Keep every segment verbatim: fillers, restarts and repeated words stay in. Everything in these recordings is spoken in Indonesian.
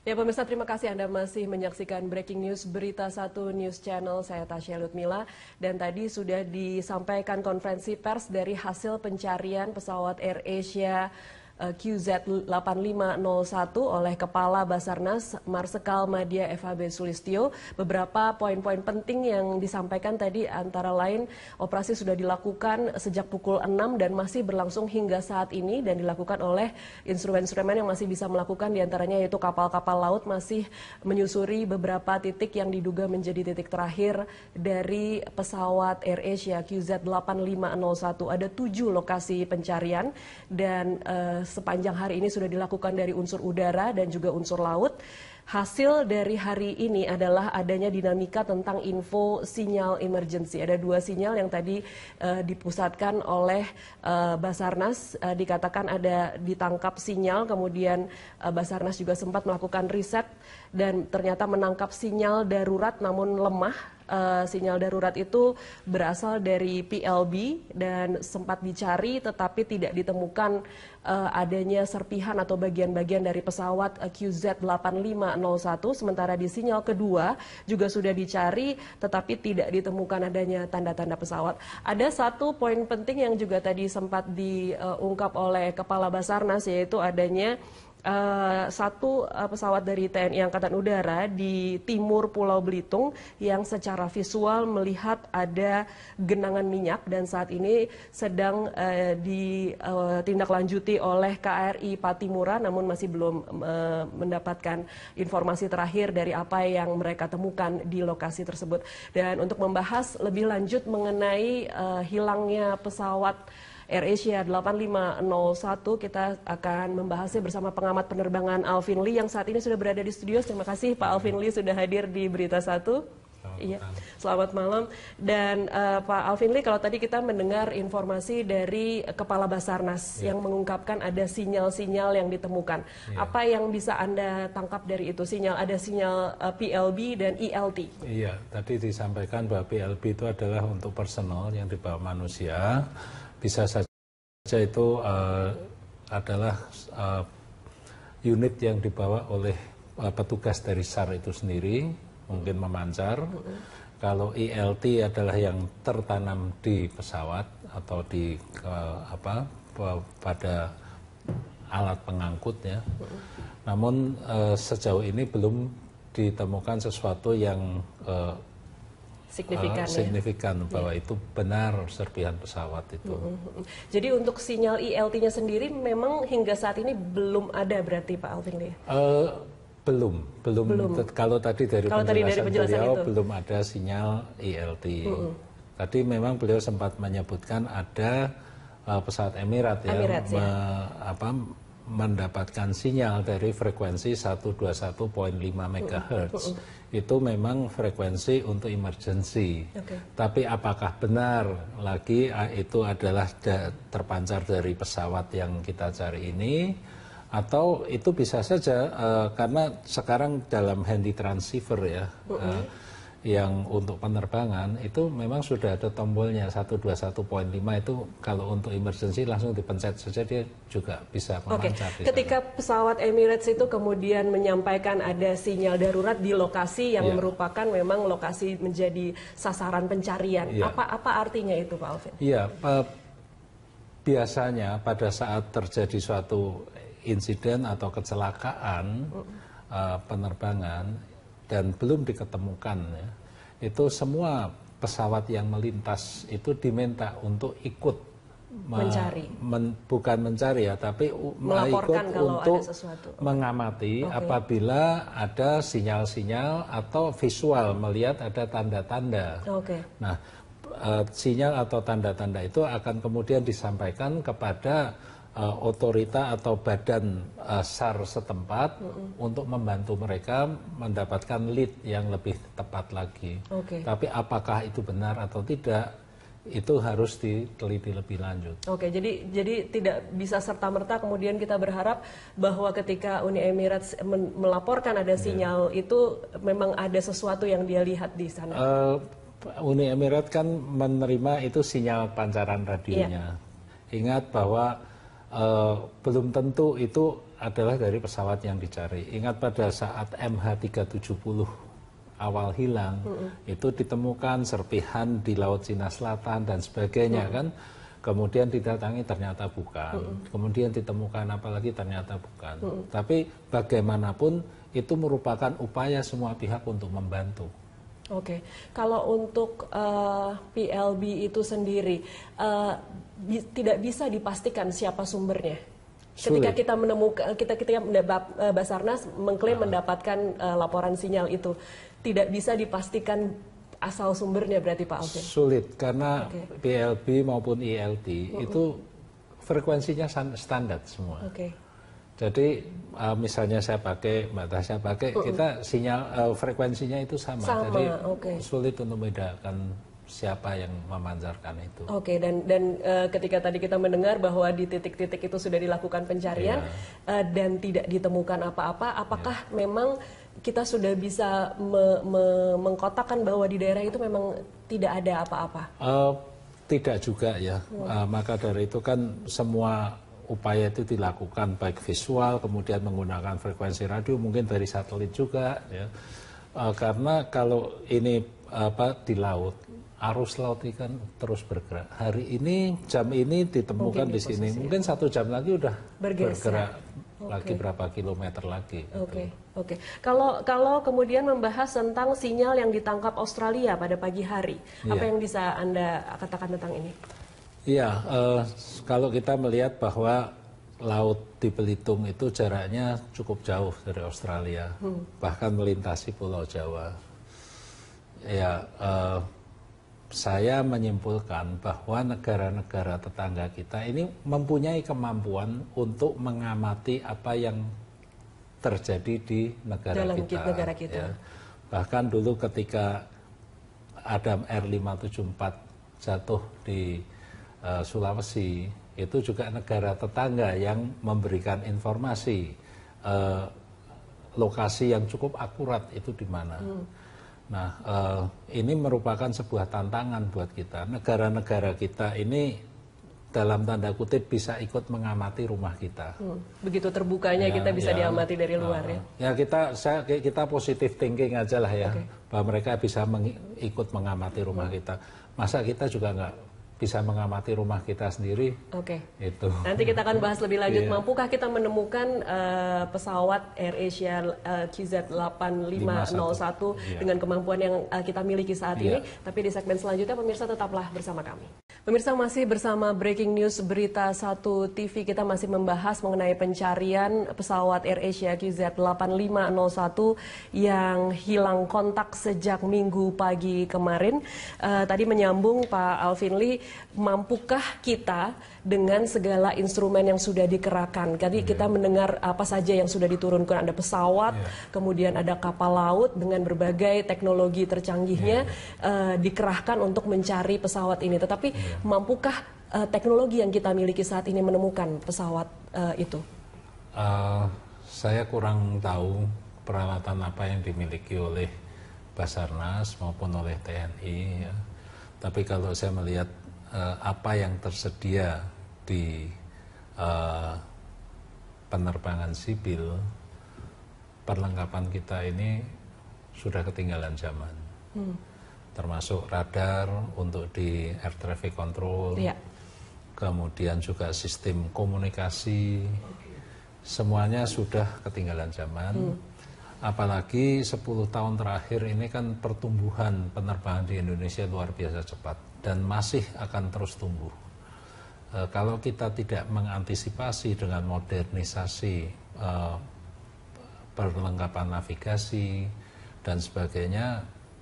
Ya pemirsa, terima kasih Anda masih menyaksikan Breaking News Berita Satu News Channel. Saya Tasya Lutmila, dan tadi sudah disampaikan konferensi pers dari hasil pencarian pesawat AirAsia Q Z delapan lima nol satu oleh Kepala Basarnas Marsikal Madya F H B Sulistyo. Beberapa poin-poin penting yang disampaikan tadi antara lain operasi sudah dilakukan sejak pukul enam dan masih berlangsung hingga saat ini, dan dilakukan oleh instrumen-instrumen yang masih bisa melakukan, diantaranya yaitu kapal-kapal laut masih menyusuri beberapa titik yang diduga menjadi titik terakhir dari pesawat AirAsia Q Z delapan lima nol satu. Ada tujuh lokasi pencarian, dan uh, sepanjang hari ini sudah dilakukan dari unsur udara dan juga unsur laut. Hasil dari hari ini adalah adanya dinamika tentang info sinyal emergency. Ada dua sinyal yang tadi uh, dipusatkan oleh uh, Basarnas. Uh, dikatakan ada ditangkap sinyal, kemudian uh, Basarnas juga sempat melakukan riset dan ternyata menangkap sinyal darurat namun lemah. Uh, sinyal darurat itu berasal dari P L B dan sempat dicari tetapi tidak ditemukan uh, adanya serpihan atau bagian-bagian dari pesawat uh, Q Z delapan lima nol satu. Sementara di sinyal kedua juga sudah dicari tetapi tidak ditemukan adanya tanda-tanda pesawat. Ada satu poin penting yang juga tadi sempat diungkap oleh Kepala Basarnas, yaitu adanya Uh, satu uh, pesawat dari T N I Angkatan Udara di timur Pulau Belitung yang secara visual melihat ada genangan minyak, dan saat ini sedang uh, ditindaklanjuti uh, oleh K R I Patimura, namun masih belum uh, mendapatkan informasi terakhir dari apa yang mereka temukan di lokasi tersebut. Dan untuk membahas lebih lanjut mengenai uh, hilangnya pesawat AirAsia delapan lima nol satu, kita akan membahasnya bersama pengamat penerbangan Alvin Lee yang saat ini sudah berada di studio. Terima kasih Pak Alvin Lee sudah hadir di Berita Satu. Selamat iya, malam. Selamat malam. Dan uh, Pak Alvin Lee, kalau tadi kita mendengar informasi dari Kepala Basarnas ya, yang mengungkapkan ada sinyal-sinyal yang ditemukan. Ya. Apa yang bisa Anda tangkap dari itu? Sinyal, ada sinyal uh, P L B dan E L T. Iya, tadi disampaikan bahwa P L B itu adalah untuk personal yang dibawa manusia. Bisa saja itu uh, adalah uh, unit yang dibawa oleh uh, petugas dari S A R itu sendiri, mungkin memancar. Mm-hmm. Kalau E L T adalah yang tertanam di pesawat atau di uh, apa pada alat pengangkut ya. Mm-hmm. Namun uh, sejauh ini belum ditemukan sesuatu yang uh, signifikan, uh, signifikan ya, bahwa ya, itu benar serpihan pesawat itu. Mm-hmm. Jadi untuk sinyal E L T-nya sendiri memang hingga saat ini belum ada berarti Pak Alvin Lee? Uh, belum, belum. belum. Kalau tadi dari Kalau penjelasan, tadi dari penjelasan beliau itu belum ada sinyal E L T. Mm-hmm. Tadi memang beliau sempat menyebutkan ada uh, pesawat Emirat ya, Emirates, me, ya. Apa, mendapatkan sinyal dari frekuensi seratus dua puluh satu koma lima megahertz. Mm-hmm. Itu memang frekuensi untuk emergency. Okay. Tapi apakah benar lagi itu adalah da, terpancar dari pesawat yang kita cari ini, atau itu bisa saja uh, karena sekarang dalam handy transceiver ya, mm-hmm. uh, yang untuk penerbangan itu memang sudah ada tombolnya seratus dua puluh satu koma lima, itu kalau untuk emergency langsung dipencet saja dia juga bisa memancar. Oke. Ketika pesawat Emirates itu kemudian menyampaikan ada sinyal darurat di lokasi yang yeah. merupakan memang lokasi menjadi sasaran pencarian, yeah. apa apa artinya itu Pak Alvin? Iya, yeah, biasanya pada saat terjadi suatu insiden atau kecelakaan mm. uh, penerbangan dan belum diketemukan ya, itu semua pesawat yang melintas itu diminta untuk ikut mencari, men, bukan mencari ya, tapi melaporkan ikut kalau untuk ada sesuatu. mengamati okay. apabila ada sinyal-sinyal atau visual melihat ada tanda-tanda. Okay. Nah, uh, sinyal atau tanda-tanda itu akan kemudian disampaikan kepada Uh, otorita atau badan uh, S A R setempat mm-hmm. untuk membantu mereka mendapatkan lead yang lebih tepat lagi. Okay. Tapi apakah itu benar atau tidak, itu harus diteliti lebih lanjut. Oke, jadi jadi tidak bisa serta-merta kemudian kita berharap bahwa ketika Uni Emirates men- melaporkan ada sinyal yeah. itu memang ada sesuatu yang dia lihat di sana. Uh, Uni Emirat kan menerima itu sinyal pancaran radionya. Yeah. Ingat bahwa Uh, belum tentu itu adalah dari pesawat yang dicari. Ingat pada saat M H tiga tujuh nol awal hilang, mm-hmm. itu ditemukan serpihan di Laut Cina Selatan dan sebagainya, mm-hmm. kan. Kemudian didatangi ternyata bukan, mm-hmm. kemudian ditemukan apalagi ternyata bukan. Mm-hmm. Tapi bagaimanapun itu merupakan upaya semua pihak untuk membantu. Oke, kalau untuk uh, P L B itu sendiri uh, bi tidak bisa dipastikan siapa sumbernya. Ketika Sulit. kita menemukan, kita ketika uh, Basarnas mengklaim uh. mendapatkan uh, laporan sinyal itu, tidak bisa dipastikan asal sumbernya berarti Pak Alvin? Sulit, karena okay. P L B maupun I L T uh -uh. itu frekuensinya standar semua. Okay. Jadi uh, misalnya saya pakai, Mbak Tasya pakai, uh -uh. kita sinyal uh, frekuensinya itu sama. sama Jadi okay. sulit untuk membedakan siapa yang memancarkan itu. Oke, okay, dan dan uh, ketika tadi kita mendengar bahwa di titik-titik itu sudah dilakukan pencarian yeah. uh, dan tidak ditemukan apa-apa, apakah yeah. memang kita sudah bisa me, me, mengkotakkan bahwa di daerah itu memang tidak ada apa-apa? Uh, tidak juga ya, hmm. uh, maka dari itu kan semua upaya itu dilakukan baik visual, kemudian menggunakan frekuensi radio, mungkin dari satelit juga, ya. Uh, karena kalau ini apa di laut, arus laut ini kan terus bergerak. Hari ini jam ini ditemukan mungkin di sini, posisi. Mungkin satu jam lagi udah Bergeser. bergerak. Okay. Lagi berapa kilometer lagi. Oke, okay. oke. Okay. Kalau kalau kemudian membahas tentang sinyal yang ditangkap Australia pada pagi hari, yeah. apa yang bisa Anda katakan tentang ini? Iya, uh, kalau kita melihat bahwa laut di Belitung itu jaraknya cukup jauh dari Australia, hmm. bahkan melintasi Pulau Jawa. Ya, uh, saya menyimpulkan bahwa negara-negara tetangga kita ini mempunyai kemampuan untuk mengamati apa yang terjadi di negara Dalam kita. negara kita. Ya. Bahkan dulu ketika Adam R lima tujuh empat jatuh di uh, Sulawesi, itu juga negara tetangga yang memberikan informasi uh, lokasi yang cukup akurat itu di mana. Hmm. Nah, uh, ini merupakan sebuah tantangan buat kita. Negara-negara kita ini dalam tanda kutip bisa ikut mengamati rumah kita. Hmm, begitu terbukanya ya, kita bisa ya, diamati dari luar uh, ya. Ya kita, saya, kita positive thinking aja lah ya, okay. bahwa mereka bisa meng, ikut mengamati rumah hmm. kita. Masa kita juga nggak bisa mengamati rumah kita sendiri. Oke. Okay. Itu. Nanti kita akan bahas lebih lanjut. Yeah. Mampukah kita menemukan uh, pesawat AirAsia uh, Q Z delapan lima nol satu yeah. dengan kemampuan yang uh, kita miliki saat yeah. ini? Tapi di segmen selanjutnya pemirsa tetaplah bersama kami. Pemirsa masih bersama Breaking News Berita satu T V, kita masih membahas mengenai pencarian pesawat AirAsia Q Z delapan lima nol satu yang hilang kontak sejak Minggu pagi kemarin. Uh, tadi menyambung Pak Alvin Lee, mampukah kita dengan segala instrumen yang sudah dikerahkan? Tadi yeah. kita mendengar apa saja yang sudah diturunkan, ada pesawat, yeah. kemudian ada kapal laut dengan berbagai teknologi tercanggihnya yeah. uh, dikerahkan untuk mencari pesawat ini. Tetapi yeah. mampukah uh, teknologi yang kita miliki saat ini menemukan pesawat uh, itu? Uh, saya kurang tahu peralatan apa yang dimiliki oleh Basarnas maupun oleh T N I. Ya. Tapi kalau saya melihat Uh, apa yang tersedia di uh, penerbangan sipil, perlengkapan kita ini sudah ketinggalan zaman. Hmm. Termasuk radar untuk di air traffic control, ya. Kemudian juga sistem komunikasi, semuanya sudah ketinggalan zaman. Hmm. Apalagi sepuluh tahun terakhir ini kan pertumbuhan penerbangan di Indonesia luar biasa cepat dan masih akan terus tumbuh. E, kalau kita tidak mengantisipasi dengan modernisasi e, perlengkapan navigasi dan sebagainya,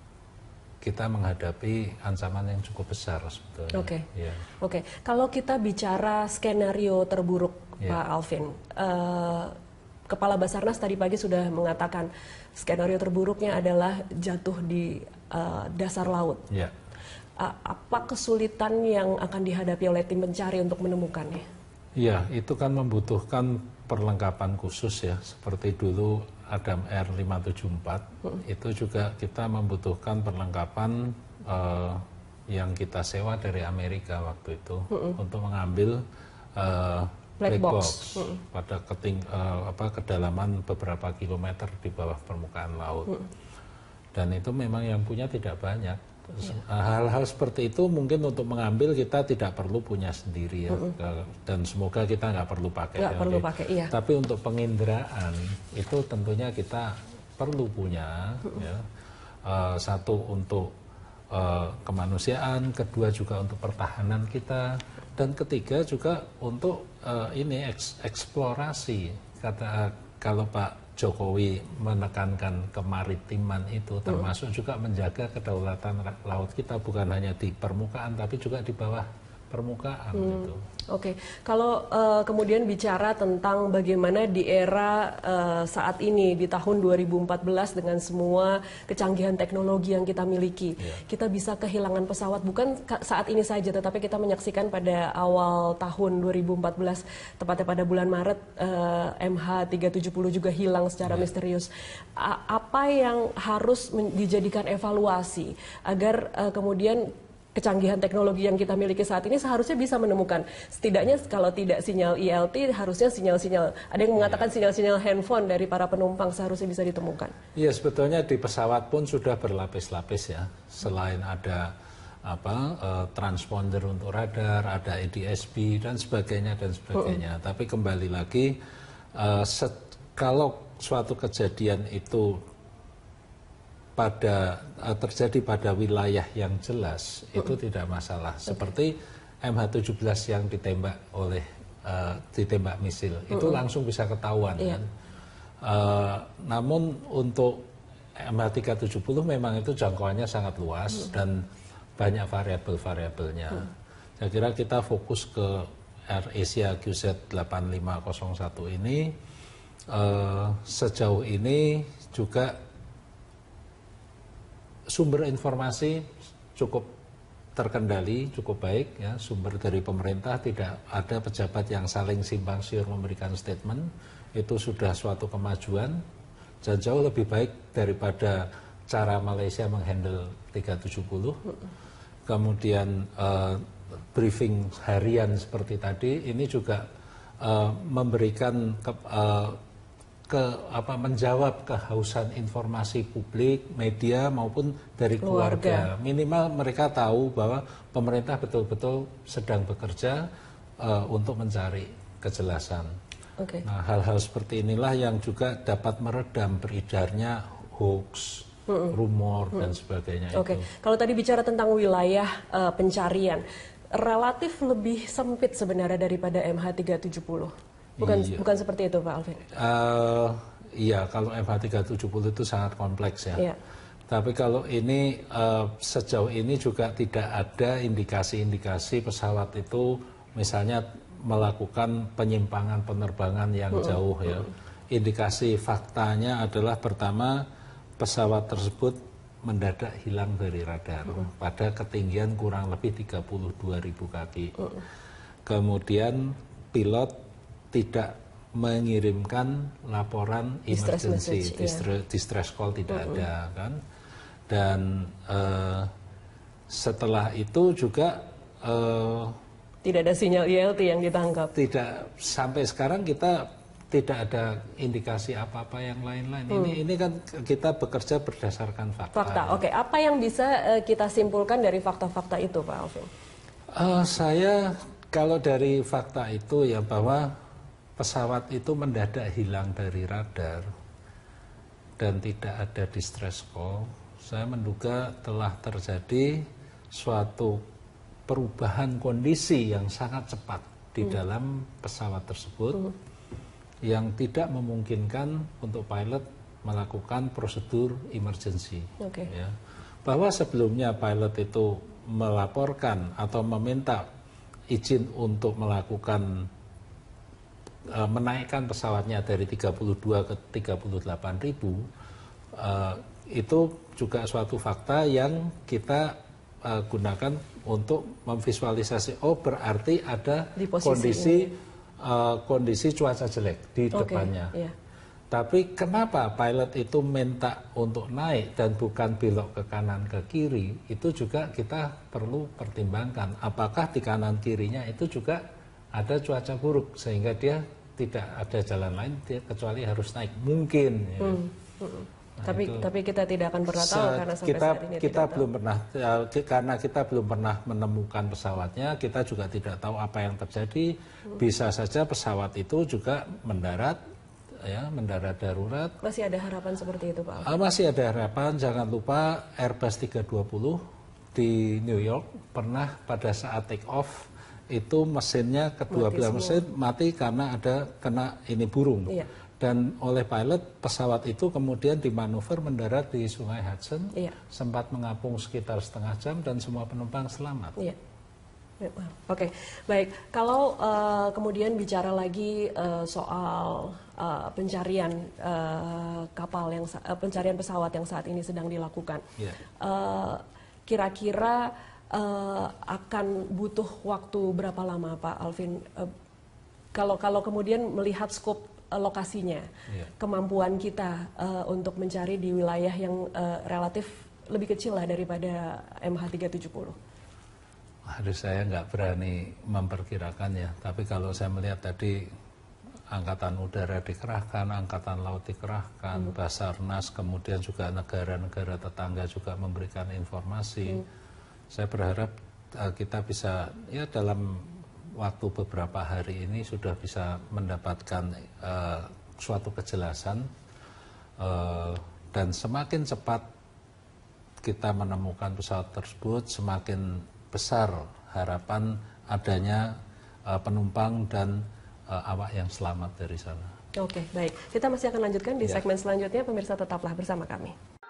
kita menghadapi ancaman yang cukup besar sebetulnya. Oke, okay. yeah. oke. Okay. Kalau kita bicara skenario terburuk, yeah. Pak Alvin, uh, Kepala Basarnas tadi pagi sudah mengatakan skenario terburuknya adalah jatuh di uh, dasar laut. Yeah. Uh, apa kesulitan yang akan dihadapi oleh tim pencari untuk menemukannya? Iya, itu kan membutuhkan perlengkapan khusus ya, seperti dulu Adam R lima tujuh empat, hmm. itu juga kita membutuhkan perlengkapan uh, yang kita sewa dari Amerika waktu itu hmm. untuk mengambil uh, black, black box, box hmm. pada keting, uh, apa, kedalaman beberapa kilometer di bawah permukaan laut. Hmm. Dan itu memang yang punya tidak banyak. Hal-hal ya. Seperti itu mungkin untuk mengambil kita tidak perlu punya sendiri ya. Hmm. Dan semoga kita nggak perlu pakai. Nggak perlu pakai, iya. Tapi untuk penginderaan itu tentunya kita perlu punya. Hmm. Ya. Uh, satu untuk uh, kemanusiaan, kedua juga untuk pertahanan kita, dan ketiga juga untuk uh, ini eks, eksplorasi. Kata uh, kalau Pak Jokowi menekankan kemaritiman itu termasuk hmm. juga menjaga kedaulatan laut kita bukan hanya di permukaan tapi juga di bawah permukaan. Hmm. Gitu. Oke, okay. Kalau uh, kemudian bicara tentang bagaimana di era uh, saat ini di tahun dua ribu empat belas dengan semua kecanggihan teknologi yang kita miliki, yeah. kita bisa kehilangan pesawat bukan saat ini saja, tetapi kita menyaksikan pada awal tahun dua ribu empat belas, tepatnya pada bulan Maret, uh, M H tiga tujuh nol juga hilang secara yeah. misterius. A apa yang harus dijadikan evaluasi agar uh, kemudian kecanggihan teknologi yang kita miliki saat ini seharusnya bisa menemukan, setidaknya kalau tidak sinyal I L T, harusnya sinyal-sinyal, ada yang mengatakan sinyal-sinyal handphone dari para penumpang seharusnya bisa ditemukan. Iya, sebetulnya di pesawat pun sudah berlapis-lapis ya, selain ada apa uh, transponder untuk radar, ada A D S B dan sebagainya dan sebagainya. Hmm. Tapi kembali lagi, uh, kalau suatu kejadian itu pada uh, terjadi pada wilayah yang jelas, uh-uh. itu tidak masalah. Okay. Seperti M H tujuh belas yang ditembak oleh uh, ditembak misil, uh-uh. itu langsung bisa ketahuan. Yeah. Kan? Uh, namun untuk M H tiga tujuh nol memang itu jangkauannya sangat luas uh-uh. dan banyak variabel-variabelnya. Uh-uh. Saya kira kita fokus ke Air Asia Q Z delapan lima nol satu ini. Uh, sejauh ini juga sumber informasi cukup terkendali, cukup baik ya, sumber dari pemerintah, tidak ada pejabat yang saling simpang siur memberikan statement, itu sudah suatu kemajuan dan jauh lebih baik daripada cara Malaysia menghandle tiga tujuh nol. Kemudian uh, briefing harian seperti tadi ini juga uh, memberikan ke, uh, ke apa menjawab kehausan informasi publik, media maupun dari keluarga. keluarga. Minimal mereka tahu bahwa pemerintah betul-betul sedang bekerja uh, untuk mencari kejelasan. Okay. Nah, hal-hal seperti inilah yang juga dapat meredam beredarnya hoax, mm-mm. rumor mm-mm. dan sebagainya. Oke. Okay. Kalau tadi bicara tentang wilayah uh, pencarian, relatif lebih sempit sebenarnya daripada M H tiga tujuh nol. Bukan iya. bukan seperti itu Pak Alvin? Uh, iya, kalau M H tiga tujuh nol itu sangat kompleks ya. Iya. Tapi kalau ini uh, sejauh ini juga tidak ada indikasi-indikasi pesawat itu misalnya melakukan penyimpangan penerbangan yang uh-uh. jauh ya. Uh-uh. Indikasi faktanya adalah pertama pesawat tersebut mendadak hilang dari radar uh-uh. pada ketinggian kurang lebih tiga puluh dua ribu kaki. Uh-uh. Kemudian pilot tidak mengirimkan laporan distress emergency, message, distress, yeah. distress call tidak uh-uh. ada kan, dan uh, setelah itu juga uh, tidak ada sinyal I L T yang ditangkap. Tidak, sampai sekarang kita tidak ada indikasi apa-apa yang lain-lain. Hmm. Ini ini kan kita bekerja berdasarkan fakta. Fakta, ya. Oke. Apa yang bisa uh, kita simpulkan dari fakta-fakta itu, Pak Alvin? Uh, saya kalau dari fakta itu ya bahwa pesawat itu mendadak hilang dari radar dan tidak ada distress call. Saya menduga telah terjadi suatu perubahan kondisi yang sangat cepat di hmm. dalam pesawat tersebut hmm. yang tidak memungkinkan untuk pilot melakukan prosedur emergency. Okay. Ya. Bahwa sebelumnya pilot itu melaporkan atau meminta izin untuk melakukan Uh, menaikkan pesawatnya dari tiga puluh dua ke tiga puluh delapan ribu, uh, itu juga suatu fakta yang kita uh, gunakan untuk memvisualisasi, oh berarti ada kondisi uh, kondisi cuaca jelek di okay. depannya. Yeah. Tapi kenapa pilot itu minta untuk naik dan bukan belok ke kanan ke kiri, itu juga kita perlu pertimbangkan. Apakah di kanan kirinya itu juga ada cuaca buruk sehingga dia tidak ada jalan lain dia kecuali harus naik mungkin. Ya. Hmm. Hmm. Nah, tapi itu, tapi kita tidak akan pernah tahu karena sampai kita, saat ini kita tidak belum tahu. pernah karena kita belum pernah menemukan pesawatnya, kita juga tidak tahu apa yang terjadi. Hmm. Bisa saja pesawat itu juga mendarat, ya mendarat darurat. Masih ada harapan seperti itu, Pak? Masih ada harapan. Jangan lupa Airbus tiga dua nol di New York pernah pada saat take off itu mesinnya kedua belah mesin mati karena ada kena ini burung. Iya. Dan oleh pilot pesawat itu kemudian dimanuver mendarat di Sungai Hudson, iya. sempat mengapung sekitar setengah jam dan semua penumpang selamat. Iya. Oke, okay. Baik. Kalau uh, kemudian bicara lagi uh, soal uh, pencarian uh, kapal yang uh, pencarian pesawat yang saat ini sedang dilakukan, yeah. uh, kira-kira uh, akan butuh waktu berapa lama, Pak Alvin? Uh, kalau kalau kemudian melihat skop lokasinya, yeah. kemampuan kita uh, untuk mencari di wilayah yang uh, relatif lebih kecil lah daripada M H tiga tujuh nol. Aduh, saya nggak berani memperkirakan ya, tapi kalau saya melihat tadi Angkatan Udara dikerahkan, Angkatan Laut dikerahkan, hmm. Basarnas, kemudian juga negara-negara tetangga juga memberikan informasi. Hmm. Saya berharap uh, kita bisa ya dalam waktu beberapa hari ini sudah bisa mendapatkan uh, suatu kejelasan uh, dan semakin cepat kita menemukan pesawat tersebut semakin besar harapan adanya uh, penumpang dan uh, awak yang selamat dari sana. Oke, baik. Kita masih akan lanjutkan di ya. segmen selanjutnya. Pemirsa tetaplah bersama kami.